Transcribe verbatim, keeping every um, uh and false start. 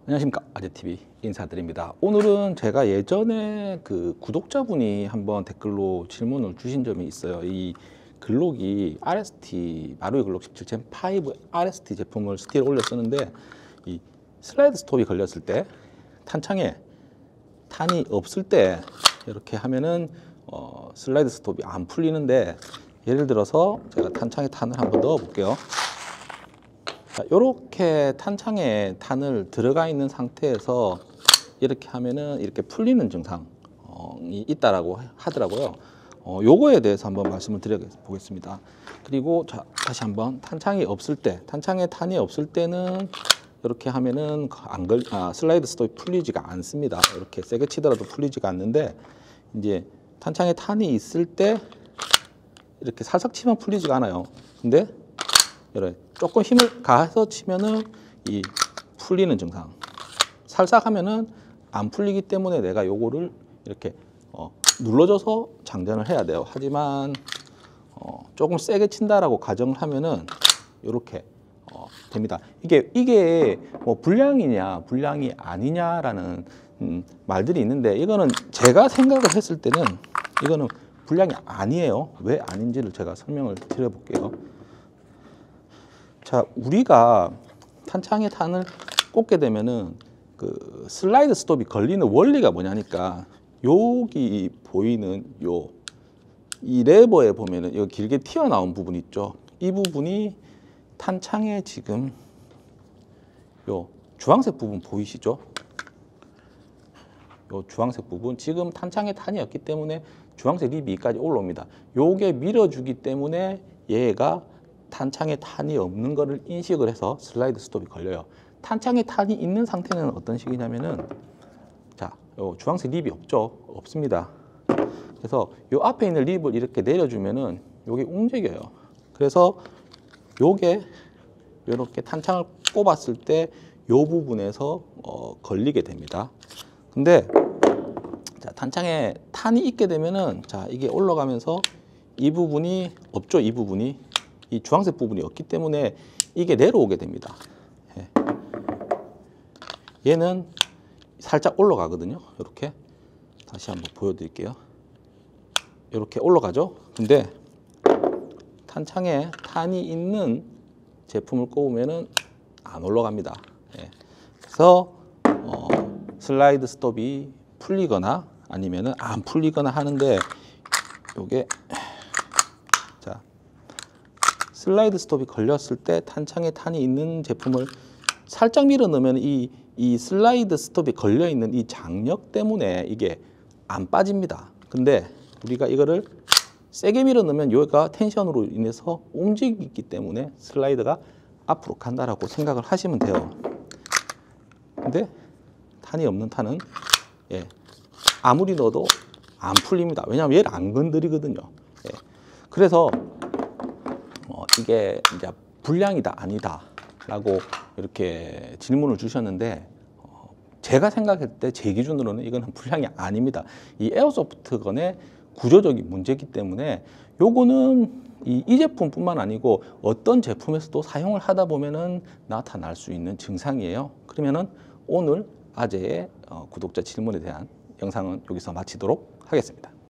안녕하십니까, 아재티비 인사드립니다. 오늘은 제가 예전에 그 구독자분이 한번 댓글로 질문을 주신 점이 있어요. 이 글록이 알에스티 마루이 글록 십칠 젠 오 알에스티 제품을 스틸 올렸었는데 이 슬라이드 스톱이 걸렸을 때 탄창에 탄이 없을 때 이렇게 하면은 어, 슬라이드 스톱이 안 풀리는데, 예를 들어서 제가 탄창에 탄을 한번 넣어 볼게요. 이렇게 탄창에 탄을 들어가 있는 상태에서 이렇게 하면은 이렇게 풀리는 증상이 있다라고 하더라고요. 어, 요거에 대해서 한번 말씀을 드려 보겠습니다. 그리고 자, 다시 한번 탄창이 없을 때, 탄창에 탄이 없을 때는 이렇게 하면은 안 걸, 아, 슬라이드 스톱이 풀리지가 않습니다. 이렇게 세게 치더라도 풀리지가 않는데, 이제 탄창에 탄이 있을 때 이렇게 살짝 치면 풀리지가 않아요. 근데 이렇게 조금 힘을 가해서 치면은 이 풀리는 증상. 살짝 하면은 안 풀리기 때문에 내가 요거를 이렇게 어 눌러줘서 장전을 해야 돼요. 하지만 어 조금 세게 친다라고 가정을 하면은 이렇게 어 됩니다. 이게 이게 뭐 불량이냐 불량이 아니냐라는 음 말들이 있는데, 이거는 제가 생각을 했을 때는 이거는 불량이 아니에요. 왜 아닌지를 제가 설명을 드려 볼게요. 자, 우리가 탄창에 탄을 꽂게 되면은 그 슬라이드 스톱이 걸리는 원리가 뭐냐니까, 여기 보이는 요 이 레버에 보면은 여기 길게 튀어나온 부분 있죠. 이 부분이 탄창에 지금 요 주황색 부분 보이시죠? 요 주황색 부분, 지금 탄창에 탄이 없기 때문에 주황색 립이 여기까지 올라옵니다. 요게 밀어주기 때문에 얘가 탄창에 탄이 없는 것을 인식을 해서 슬라이드 스톱이 걸려요. 탄창에 탄이 있는 상태는 어떤 식이냐면은, 자, 요 주황색 립이 없죠? 없습니다. 그래서 요 앞에 있는 립을 이렇게 내려주면은 요게 움직여요. 그래서 요게 요렇게 탄창을 꼽았을 때 요 부분에서 어, 걸리게 됩니다. 근데 자, 탄창에 탄이 있게 되면은, 자, 이게 올라가면서 이 부분이 없죠? 이 부분이 이 주황색 부분이 없기 때문에 이게 내려오게 됩니다. 예. 얘는 살짝 올라가거든요. 이렇게 다시 한번 보여드릴게요. 이렇게 올라가죠. 근데 탄창에 탄이 있는 제품을 꼽으면은 안 올라갑니다. 예. 그래서 어, 슬라이드 스톱이 풀리거나 아니면은 안 풀리거나 하는데, 요게 자, 슬라이드 스톱이 걸렸을 때 탄창에 탄이 있는 제품을 살짝 밀어 넣으면 이, 이 슬라이드 스톱이 걸려 있는 이 장력 때문에 이게 안 빠집니다. 근데 우리가 이거를 세게 밀어 넣으면 여기가 텐션으로 인해서 움직이기 때문에 슬라이드가 앞으로 간다라고 생각을 하시면 돼요. 근데 탄이 없는 탄은 예, 아무리 넣어도 안 풀립니다. 왜냐하면 얘를 안 건드리거든요. 예. 그래서 어, 이게 이제 불량이다 아니다 라고 이렇게 질문을 주셨는데, 어, 제가 생각할 때 제 기준으로는 이건 불량이 아닙니다. 이 에어소프트건의 구조적인 문제이기 때문에 요거는 이, 이 제품뿐만 아니고 어떤 제품에서도 사용을 하다 보면은 나타날 수 있는 증상이에요. 그러면은 오늘 아재의 어, 구독자 질문에 대한 영상은 여기서 마치도록 하겠습니다.